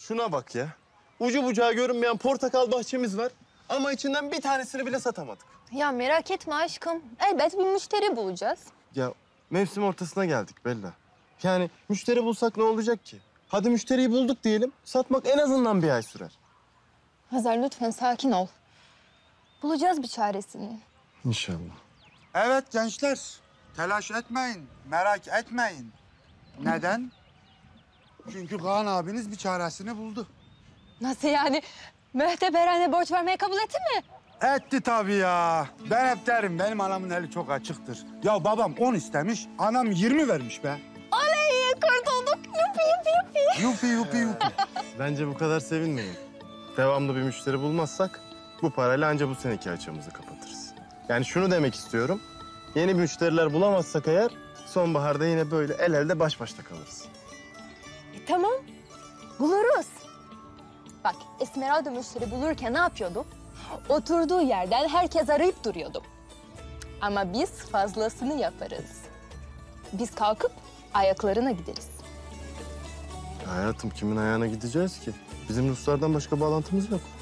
Şuna bak ya. Ucu bucağı görünmeyen portakal bahçemiz var. Ama içinden bir tanesini bile satamadık. Ya merak etme aşkım. Elbet bir müşteri bulacağız. Ya mevsim ortasına geldik Bella. Yani müşteri bulsak ne olacak ki? Hadi müşteriyi bulduk diyelim. Satmak en azından bir ay sürer. Hazar lütfen sakin ol. Bulacağız bir çaresini. İnşallah. Evet gençler, telaş etmeyin, merak etmeyin. Neden? Çünkü Kaan abiniz bir çaresini buldu. Nasıl yani? Mühteberane borç vermeye kabul etti mi? Etti tabii ya. Ben hep derim, benim anamın eli çok açıktır. Ya babam 10 istemiş, anam 20 vermiş be. Oley! Kurtulduk. Yupi yupi yupi. Yupi yupi yupi. Bence bu kadar sevinmeyin. Devamlı bir müşteri bulmazsak bu parayla anca bu seneki açığımızı kapatırız. Yani şunu demek istiyorum. Yeni müşteriler bulamazsak eğer sonbaharda yine böyle el elde baş başta kalırız. Tamam. Buluruz. Bak Esmeralda müşteri bulurken ne yapıyordum? Oturduğu yerden herkes arayıp duruyordum. Ama biz fazlasını yaparız. Biz kalkıp ayaklarına gideriz. Hayatım kimin ayağına gideceğiz ki? Bizim Ruslardan başka bağlantımız yok.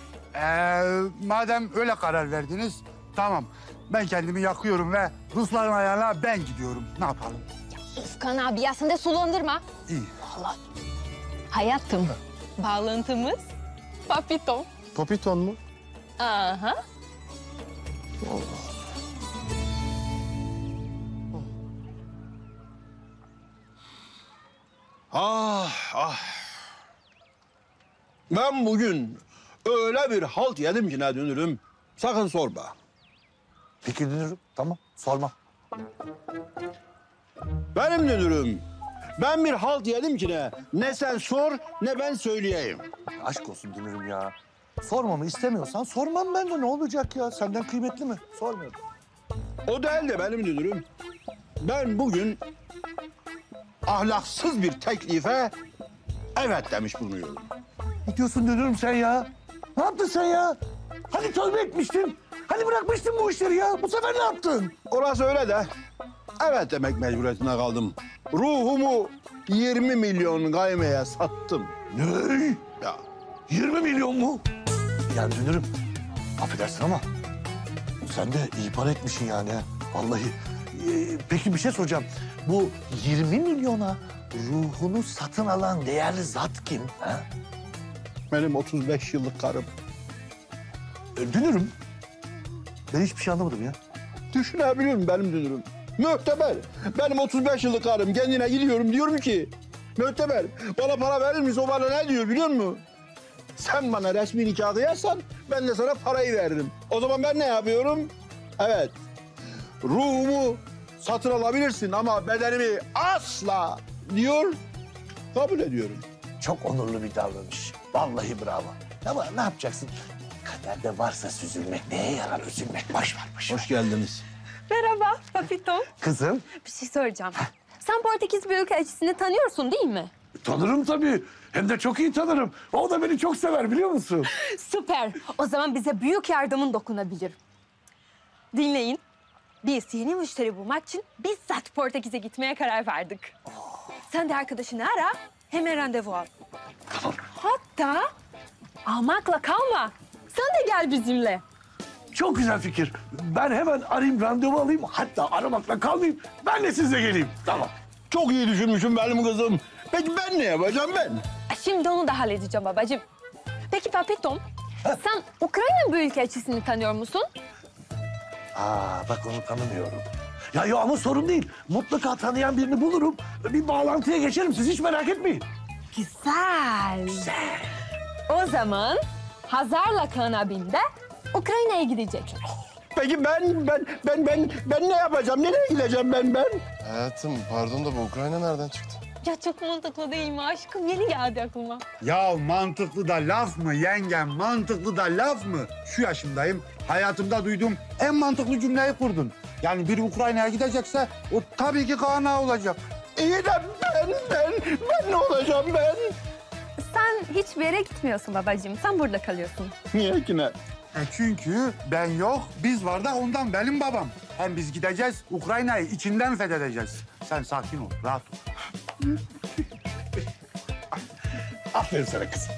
Madem öyle karar verdiniz, tamam. Ben kendimi yakıyorum ve Rusların ayağına ben gidiyorum. Ne yapalım? Ufkan abi ya sen de sulandırma. İyi. Allah. Hayatım. Bağlantımız Papito. Papiton mu? Aha. Ah ah. Ben bugün öyle bir halt yedim ki ne dönürüm. Sakın sorma. Peki dönürüm. Tamam, sormam. Benim dönürüm. Ben bir halt yedim ki ne sen sor ne ben söyleyeyim. Aşk olsun dönürüm ya. Sormamı istemiyorsan sormam ben de. Ne olacak ya? Senden kıymetli mi? Sormuyorum. O değil de benim dönürüm. Ben bugün ahlaksız bir teklife evet demiş bulunuyorum. Ne diyorsun dönürüm sen ya? Ne yaptın sen ya? Hani tövbe etmiştin? Hani bırakmıştın bu işleri ya? Bu sefer ne yaptın? Orası öyle de evet demek mecburiyetine kaldım. Ruhumu 20 milyon gaymeye sattım. Ne? Ya 20 milyon mu? Yani dönürüm. Affedersin ama sen de iyi para etmişsin yani ha. Vallahi. Peki bir şey soracağım. Bu 20 milyona ruhunu satın alan değerli zat kim? Ha? benim 35 yıllık karım. Dönürüm. Ben hiçbir şey anlamadım ya. Düşünebiliyor musun benim dünürüm? Mühteber. Benim 35 yıllık karım kendine gidiyorum diyorum ki... Mühteber bana para verir misin? O bana ne diyor biliyor musun? Sen bana resmi nikahı yazsan ben de sana parayı veririm. O zaman ben ne yapıyorum? Evet. Ruhumu satın alabilirsin ama bedenimi asla diyor. Kabul ediyorum. Çok onurlu bir davranış. Vallahi bravo. Ama ne yapacaksın? Kaderde varsa süzülmek neye yarar üzülmek? Boş ver, boş ver. Hoş geldiniz. Merhaba Papito. Kızım. Bir şey soracağım. Sen Portekiz Büyükelçisi'ni tanıyorsun değil mi? Tanırım tabii. Hem de çok iyi tanırım. O da beni çok sever biliyor musun? Süper. O zaman bize büyük yardımın dokunabilir. Dinleyin. Biz yeni müşteri bulmak için bizzat Portekiz'e gitmeye karar verdik. Sen de arkadaşını ara, hemen randevu al. Tamam. Hatta almakla kalma. Sen de gel bizimle. Çok güzel fikir. Ben hemen arayayım, randevu alayım. Hatta aramakla kalmayayım. Ben de sizle geleyim. Tamam. Çok iyi düşünmüşüm benim kızım. Peki ben ne yapacağım ben? Şimdi onu da halledeceğim babacığım. Peki Papitom, sen Ukrayna Büyükelçisi'ni tanıyor musun? Bak onu tanımıyorum. Ya ama sorun değil. Mutlaka tanıyan birini bulurum. Bir bağlantıya geçerim. Siz hiç merak etmeyin. Güzel. Güzel. O zaman Hazar'la Kaan abim de Ukrayna'ya gidecekler. Peki ben ne yapacağım? Nereye gideceğim ben? Hayatım pardon da bu Ukrayna nereden çıktı? Ya çok mantıklı değil mi aşkım? Yeni geldi aklıma. Ya mantıklı da laf mı yengem? Mantıklı da laf mı? Şu yaşımdayım. Hayatımda duyduğum en mantıklı cümleyi kurdun. Yani biri Ukrayna'ya gidecekse o tabii ki Kaan Ağa olacak. İyi de ben ne olacağım ben? Sen hiçbir yere gitmiyorsun babacığım. Sen burada kalıyorsun. Niye ki ne? Çünkü ben yok, biz var da ondan benim babam. Hem biz gideceğiz, Ukrayna'yı içinden fethedeceğiz. Sen sakin ol, rahat ol. Aferin sana kızım.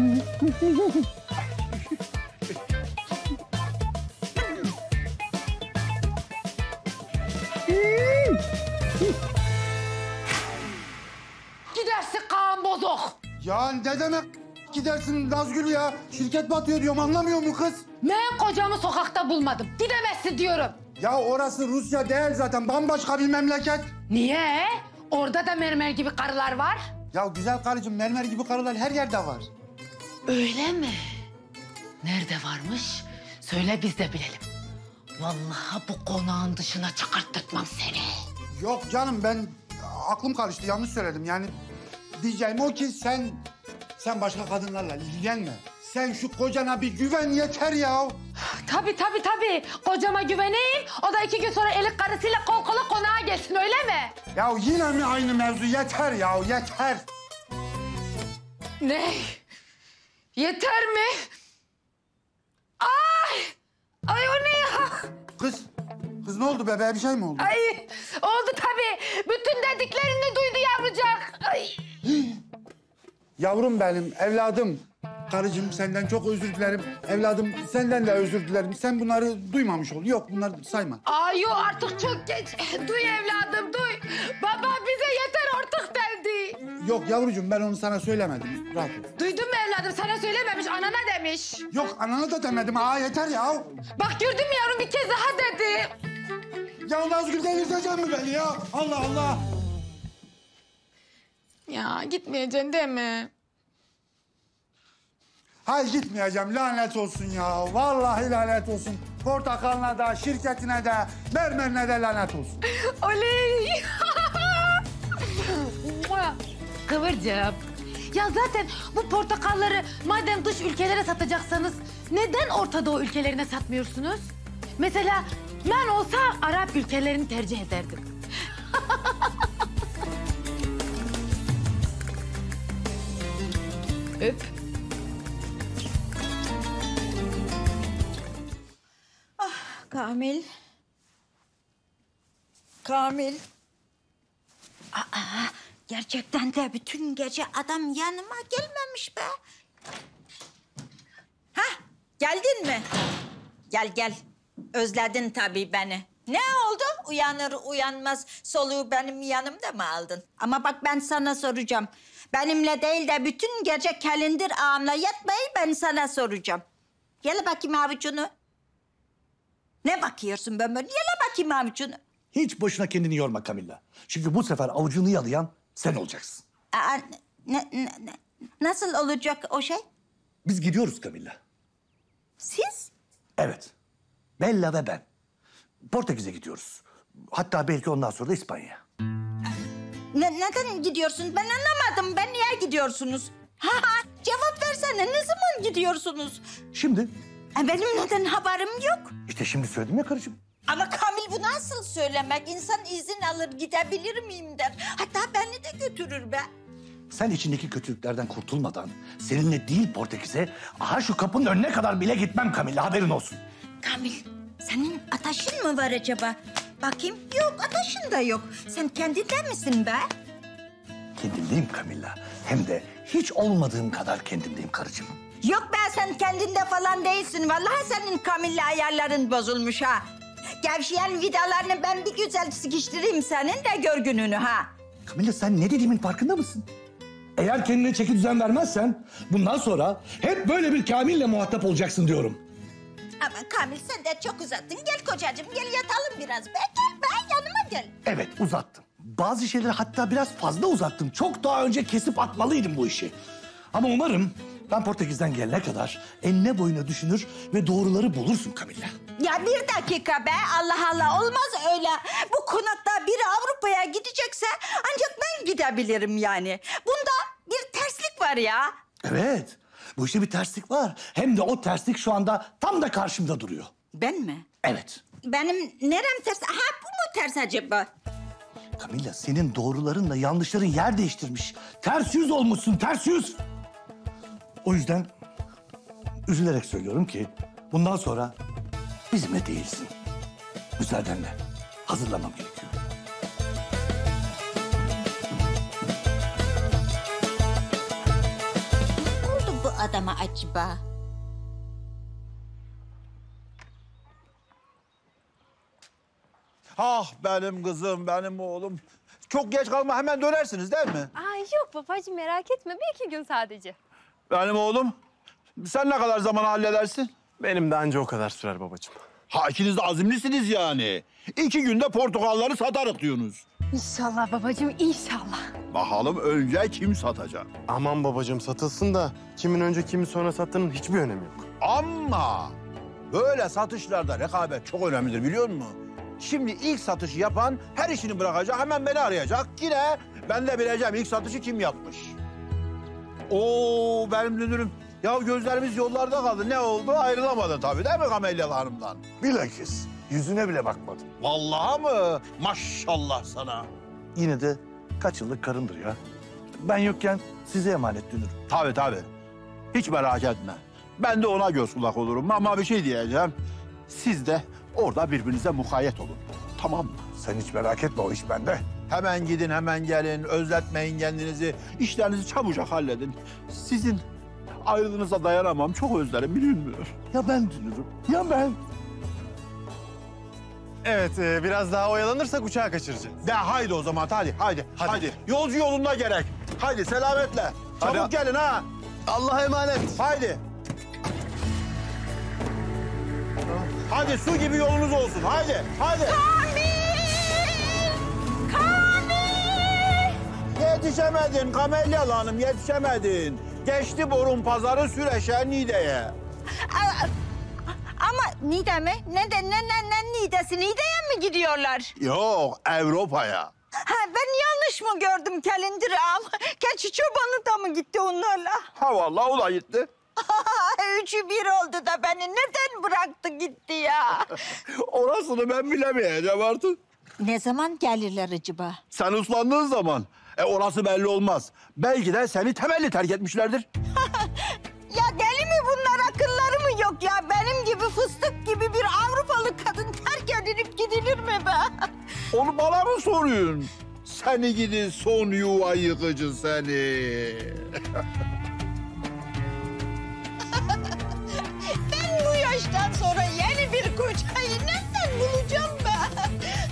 Gidersin Kaan bozok. Ya ne demek gidersin Nazgül ya? Şirket batıyor diyorum, anlamıyor mu kız? Ben kocamı sokakta bulmadım. Gidemezsin diyorum. Ya orası Rusya değil zaten, bambaşka bir memleket. Niye? Orada da mermer gibi karılar var. Ya güzel karıcığım, mermer gibi karılar her yerde var. Öyle mi? Nerede varmış? Söyle biz de bilelim. Vallahi bu konağın dışına çıkarttırtmam seni. Yok canım, ben aklım karıştı, yanlış söyledim. Yani diyeceğim o ki sen başka kadınlarla ilgilenme. Sen şu kocana bir güven, yeter ya. Tabii. Kocama güveneyim. O da 2 gün sonra elik karısıyla kol kola konağa gelsin, öyle mi? Ya yine mi aynı mevzu? Yeter ya, yeter. Ne? Yeter mi? Ay o ne ya? Kız ne oldu bebeğe, bir şey mi oldu? Ay oldu tabii. Bütün dediklerini duydu yavrucak. Ay. Yavrum benim, evladım. Karıcığım senden çok özür dilerim. Evladım senden de özür dilerim. Sen bunları duymamış ol. Yok, bunları sayma. Ay yok artık çok geç. Duy evladım duy. Baba bize yeter artık dedi. Yok yavrucuğum, ben onu sana söylemedim. Rahat ol. Duydun mu evladım? Sana söylememiş, anana demiş. Yok, anana da demedim. Yeter ya. Bak gördün mü yavrum, bir kez daha dedi. Ya Nazgül, delirteceksin mi beni ya? Allah Allah. Ya gitmeyeceksin değil mi? Hayır, gitmeyeceğim. Lanet olsun ya. Vallahi lanet olsun. Portakalına da, şirketine de, mermerine de lanet olsun. Oley! Kıvırcığım. Ya zaten bu portakalları madem dış ülkelere satacaksanız neden Orta Doğu ülkelerine satmıyorsunuz? Mesela ben olsa Arap ülkelerini tercih ederdim. Öp. Kamil. Kamil. Gerçekten de bütün gece adam yanıma gelmemiş be. Hah, geldin mi? Gel. Özledin tabii beni. Ne oldu? Uyanır uyanmaz soluğu benim yanımda mı aldın? Ama bak ben sana soracağım. Benimle değil de bütün gece kelindir ağamla yatmayı ben sana soracağım. Gel bakayım avucunu. Ne bakıyorsun ben böyle? Yala bakayım avucunu. Hiç boşuna kendini yorma Camilla. Çünkü bu sefer avucunu yalayan sen olacaksın. Nasıl olacak o şey? Biz gidiyoruz Camilla. Siz? Evet. Bella ve ben. Portekiz'e gidiyoruz. Hatta belki ondan sonra da İspanya'ya. Neden gidiyorsunuz? Ben anlamadım. Ben niye gidiyorsunuz? Cevap versene. Ne zaman gidiyorsunuz? Şimdi? Benim neden haberim yok? İşte şimdi söyledim ya karıcığım. Ama Kamil bu nasıl söylemek? İnsan izin alır gidebilir miyim der. Hatta beni de götürür be. Sen içindeki kötülüklerden kurtulmadan seninle değil Portekiz'e, aha şu kapının önüne kadar bile gitmem Camilla, haberin olsun. Kamil senin ateşin mi var acaba? Bakayım. Yok, ateşin de yok. Sen kendinde misin be? Kendimdeyim Camilla. Hem de hiç olmadığım kadar kendimdeyim karıcığım. Yok be, sen kendinde falan değilsin. Vallahi senin Kamil'le ayarların bozulmuş ha. Gevşeyen vidalarını ben bir güzel sıkıştırayım senin de gör gününü ha. Camilla sen ne dediğimin farkında mısın? Eğer kendine çeki düzen vermezsen bundan sonra hep böyle bir Kamil'le muhatap olacaksın diyorum. Ama Kamil sen de çok uzattın. Gel kocacığım, gel yatalım biraz be. Gel be, yanıma gel. Evet uzattım. Bazı şeyleri hatta biraz fazla uzattım. Çok daha önce kesip atmalıydım bu işi. Ama umarım ben Portekiz'den gelene kadar enine boyuna düşünür ve doğruları bulursun Camilla. Ya bir dakika be, Allah Allah, olmaz öyle. Bu konakta biri Avrupa'ya gidecekse ancak ben gidebilirim yani. Bunda bir terslik var ya. Evet, bu işte bir terslik var. Hem de o terslik şu anda tam da karşımda duruyor. Ben mi? Evet. Benim nerem ters? Ha, bu mu ters acaba? Camilla senin doğrularınla yanlışların yer değiştirmiş. Ters yüz olmuşsun, ters yüz. O yüzden üzülerek söylüyorum ki bundan sonra bizimle değilsin. Müsaadenle hazırlanmam gerekiyor. adama acaba? Ah benim kızım, benim oğlum. Çok geç kalma, hemen dönersiniz değil mi? Ay yok babacığım merak etme. Bir iki gün sadece. Benim oğlum, sen ne kadar zaman halledersin? Benim de anca o kadar sürer babacığım. Ha, ikiniz de azimlisiniz yani. 2 günde portakalları satarız diyorsunuz. İnşallah babacığım inşallah. Bakalım önce kim satacak? Aman babacığım satılsın da kimin önce kimi sonra sattığının hiçbir önemi yok. Ama böyle satışlarda rekabet çok önemlidir, biliyor musun? Şimdi ilk satışı yapan her işini bırakacak, hemen beni arayacak. Yine ben de bileceğim ilk satışı kim yapmış. Oo benim dünürüm. Ya gözlerimiz yollarda kaldı. Ne oldu? Ayrılamadı tabii değil mi Kamelyalı Hanım'dan? Bilakis yüzüne bile bakmadım. Vallahi mı? Maşallah sana. Yine de kaç yıllık karımdır ya. Ben yokken size emanet dünürüm. Tabii tabii. Hiç merak etme. Ben de ona göz kulak olurum ama bir şey diyeceğim. Siz de orada birbirinize mukayyet olun. Tamam mı? Sen hiç merak etme, o iş bende. Hemen gidin, hemen gelin. Özletmeyin kendinizi. İşlerinizi çabucak halledin. Sizin ayrılığınıza dayanamam. Çok özlerim, biliyor musun? Ya ben dünürüm, ya ben. Evet biraz daha oyalanırsak uçağı kaçıracağız. De haydi o zaman, hadi. Yolcu yolunda gerek. Haydi selametle. Çabuk Hadi. gelin ha. Allah'a emanet. Haydi. Hadi su gibi yolunuz olsun. Haydi. Yetişemedin Kamelyalı Hanım, yetişemedin. Geçti borun pazarı Süreşe Niğde'ye. Ama Niğde mi? Ne Niğde'si? Niğde'ye mi gidiyorlar? Yok, Avrupa'ya. Ha, ben yanlış mı gördüm Kalender ağam? Keçi çobanı da mı gitti onlarla? Ha vallahi o da gitti. Üçü bir oldu da beni neden bıraktı gitti ya? Orasını ben bilemeyeceğim artık. Ne zaman gelirler acaba? Sen uslandığın zaman orası belli olmaz. Belki de seni temelli terk etmişlerdir. Ya deli mi bunlar, akılları mı yok ya? Benim gibi fıstık gibi bir Avrupalı kadın terk edilip gidilir mi be? Onu bana mı soruyorsun? Seni gidi son yuva yıkıcı seni. Ben bu yaştan sonra yeni bir kocayı nereden bulacağım ben?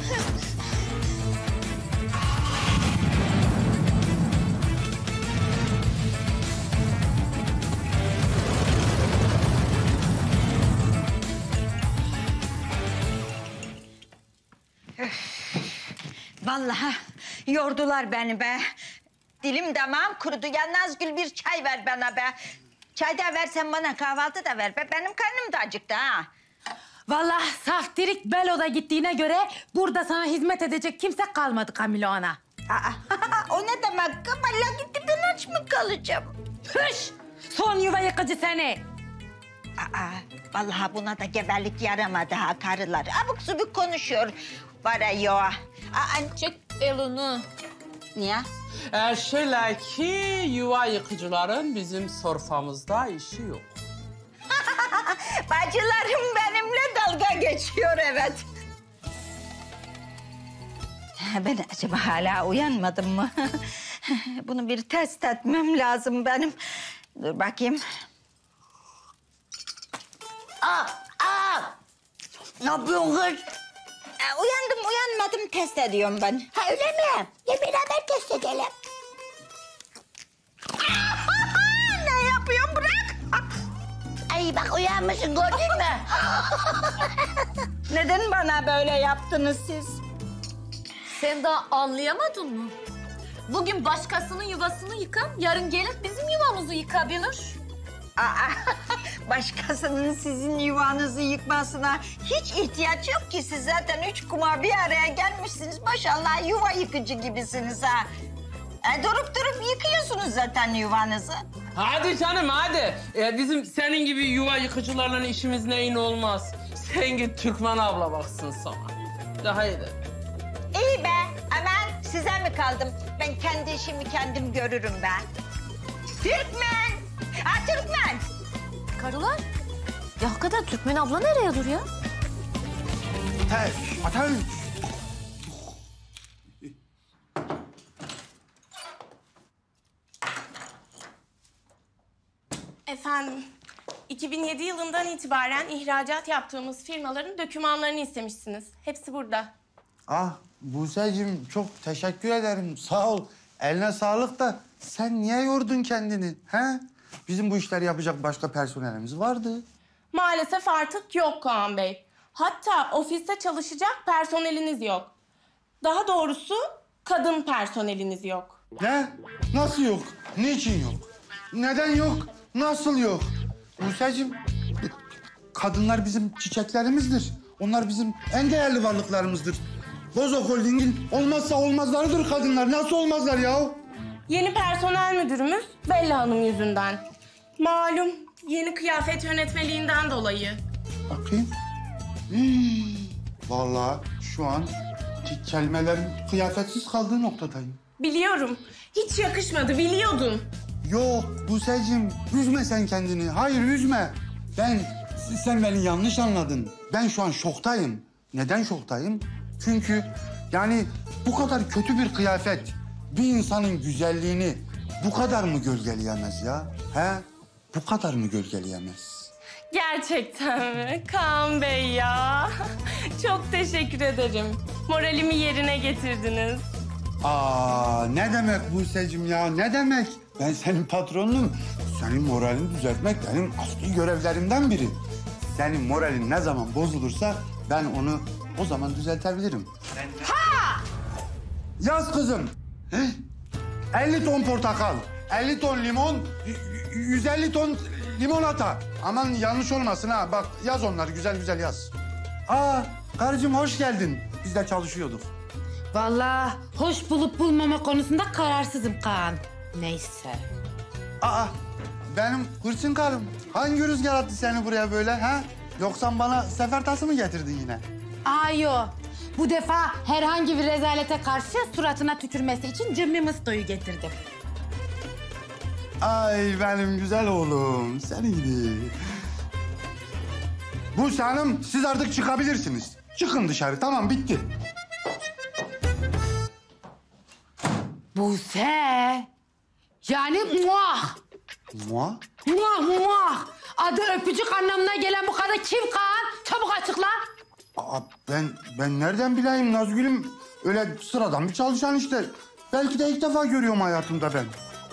Vallahi yordular beni be. Dilim damağım kurudu. Ya Nazgül bir çay ver bana be. Çay da versen bana, kahvaltı da ver be. Benim karnım da acıktı ha. Vallahi saftirik Belo'da gittiğine göre burada sana hizmet edecek kimse kalmadı Kamilo ana. O ne demek? Vallahi gitti, ben aç mı kalacağım? Hış! Son yuva yıkıcı seni. Vallahi buna da geberlik yaramadı ha karılar. Abuk subuk konuşuyor. Var ya. Çek elini. Niye? Şöyle ki yuva yıkıcıların bizim sorfamızda işi yok. Bacılarım benimle dalga geçiyor, evet. Ben acaba hala uyanmadım mı? Bunu bir test etmem lazım benim. Dur bakayım. Ne yapıyorsun kız? Uyandım, uyanmadım test ediyorum ben. Ha öyle mi? Gel beraber test edelim. Ne yapıyorsun, bırak? Ay bak uyanmışsın, gördün mü? Neden bana böyle yaptınız siz? Sen daha anlayamadın mı? Bugün başkasının yuvasını yıkan, yarın gelip bizim yuvamızı yıkabilir. Başkasının sizin yuvanızı yıkmasına hiç ihtiyaç yok ki. Siz zaten 3 kuma bir araya gelmişsiniz. Maşallah yuva yıkıcı gibisiniz ha. Durup yıkıyorsunuz zaten yuvanızı. Hadi canım hadi. Bizim senin gibi yuva yıkıcılarla işimiz neyin olmaz. Sen git Türkmen abla baksın sana. Daha iyi de. İyi be, aman size mi kaldım? Ben kendi işimi kendim görürüm ben. Türkmen! Türkmen! Karılar. Ya hakikaten Türkmen abla nereye duruyor? Ateş. Efendim, 2007 yılından itibaren ihracat yaptığımız firmaların dokümanlarını istemişsiniz. Hepsi burada. Ah Buse'cim çok teşekkür ederim. Sağ ol. Eline sağlık da sen niye yordun kendini? He? Bizim bu işleri yapacak başka personelimiz vardı. Maalesef artık yok Kaan Bey. Hatta ofiste çalışacak personeliniz yok. Daha doğrusu kadın personeliniz yok. Ne? Nasıl yok? Niçin yok? Neden yok? Nasıl yok? Buse'cim, kadınlar bizim çiçeklerimizdir. Onlar bizim en değerli varlıklarımızdır. Bozo Holding'in olmazsa olmazlarıdır kadınlar. Nasıl olmazlar ya? Yeni personel müdürümüz Bella Hanım yüzünden. Malum yeni kıyafet yönetmeliğinden dolayı. Bakayım. Vallahi şu an kelimelerin kıyafetsiz kaldığı noktadayım. Biliyorum. Hiç yakışmadı, biliyordum. Yok Buse'cim, üzme sen kendini. Hayır, üzme. Sen beni yanlış anladın. Ben şu an şoktayım. Neden şoktayım? Çünkü yani bu kadar kötü bir kıyafet bir insanın güzelliğini bu kadar mı gölgeleyemez ya? He? Bu kadar mı gölgeleyemez? Gerçekten mi? Kaan Bey ya. Çok teşekkür ederim. Moralimi yerine getirdiniz. Aa, ne demek Buse'cim ya, ne demek? Ben senin patronunum. Senin moralini düzeltmek benim asli görevlerimden biri. Senin moralin ne zaman bozulursa ben onu o zaman düzeltebilirim. Ha! Yaz kızım. 50 ton portakal, 50 ton limon, 150 ton limonata. Aman yanlış olmasın ha. Bak yaz onları, güzel güzel yaz. Aa, karıcığım hoş geldin. Biz de çalışıyorduk. Vallahi hoş bulup bulmama konusunda kararsızım Kaan. Neyse. Aa, benim hırsın karım. Hangi rüzgar attı seni buraya böyle ha? Yoksa bana sefer tası mı getirdin yine? Ayo. Bu defa herhangi bir rezalete karşı suratına tükürmesi için Jimmy Musto'yu getirdim. Ay benim güzel oğlum, seni gidi. Buse Hanım, siz artık çıkabilirsiniz. Çıkın dışarı, tamam bitti. Buse. Yani muah. Muah? Muah muah. Adı öpücük anlamına gelen bu kadın kim Kaan? Çabuk açıkla. Aa, ben nereden bileyim Nazgül'üm? Öyle sıradan bir çalışan işte. Belki de ilk defa görüyorum hayatımda ben.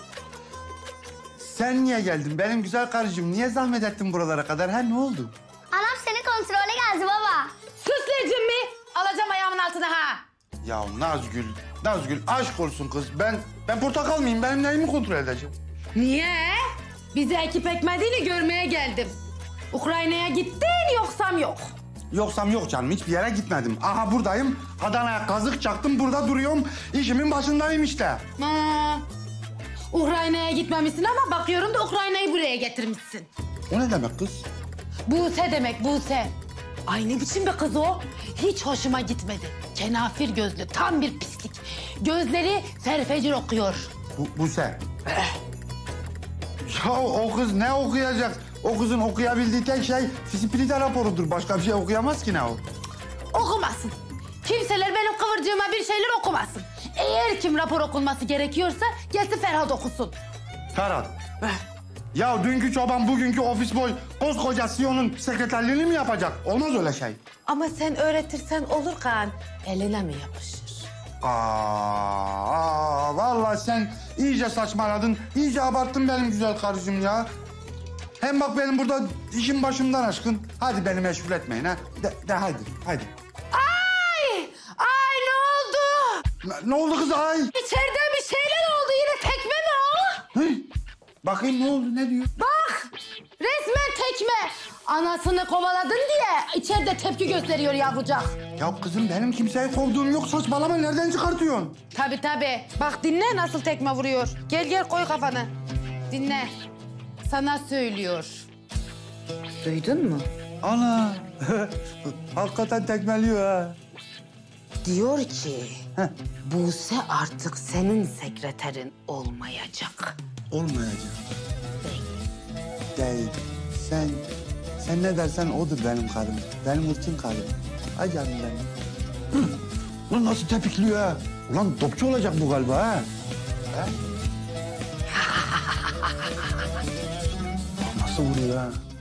Sen niye geldin benim güzel karıcığım? Niye zahmet ettin buralara kadar? Ha ne oldu? Anam seni kontrole geldi baba. Sus lan Jimmy. Alacağım ayağımın altına ha. Ya Nazgül aşk olsun kız. Ben portakal mıyım? Benim neyimi kontrol edeceğim? Niye? Bize ekip ekmediğini görmeye geldim. Ukrayna'ya gittin yoksam yok. Yoksam yok canım, hiçbir yere gitmedim. Aha buradayım, Adana'ya kazık çaktım, burada duruyorum. İşimin başındayım işte. Ha. Ukrayna'ya gitmemişsin ama bakıyorum da Ukrayna'yı buraya getirmişsin. O ne demek kız? Buse demek Buse. Ay ne biçim bir kız o? Hiç hoşuma gitmedi. Kenafir gözlü, tam bir pislik. Gözleri serfecir okuyor. Buse. Ya o kız ne okuyacak? O kızın okuyabildiği tek şey fizibilite raporudur. Başka bir şey okuyamaz ki ne o? Okumasın. Kimseler benim kıvırcığıma bir şeyler okumasın. Eğer kim rapor okunması gerekiyorsa gelsin Ferhat okusun. Ferhat. Ya dünkü çoban, bugünkü ofis boy koskoca CEO'nun sekreterliğini mi yapacak? Olmaz öyle şey. Ama sen öğretirsen olur Kaan. Eline mi yapışır? Vallahi sen iyice saçmaladın, iyice abarttın benim güzel karıcığım ya. Hem bak benim burada işim başımdan aşkın. Hadi beni meşgul etmeyin ha. De hadi. Ay! Ay ne oldu? Ne oldu kız ay? İçeride bir şeyler oldu. Yine tekme mi o? Hı? Bakayım ne oldu, ne diyor? Bak! Resmen tekme. Anasını kovaladın diye içeride tepki gösteriyor yavrucak. Ya kızım benim kimseyi kovduğum yok, saçmalama, nereden çıkartıyorsun? Tabii. Bak dinle nasıl tekme vuruyor. Gel koy kafanı. Dinle. Sana söylüyor. Duydun mu? Ana! Hakikaten tekmeliyor ha. Diyor ki Buse artık senin sekreterin olmayacak. Olmayacak. Değil. Sen ne dersen odur benim karım. Benim ırkçın karım. Ay canım benim. Ulan nasıl tepikliyor ha? Ulan topçu olacak bu galiba ha? nasıl vuruyor ha?